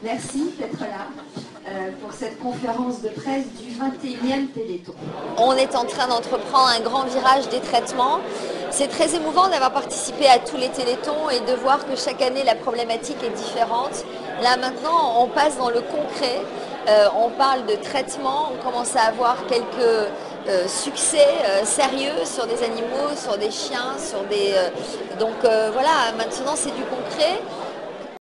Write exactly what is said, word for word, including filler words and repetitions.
Merci d'être là euh, pour cette conférence de presse du vingt et unième Téléthon. On est en train d'entreprendre un grand virage des traitements. C'est très émouvant d'avoir participé à tous les Téléthons et de voir que chaque année la problématique est différente. Là maintenant, on passe dans le concret. Euh, on parle de traitement, on commence à avoir quelques euh, succès euh, sérieux sur des animaux, sur des chiens, sur des... Euh, donc euh, voilà, maintenant c'est du concret.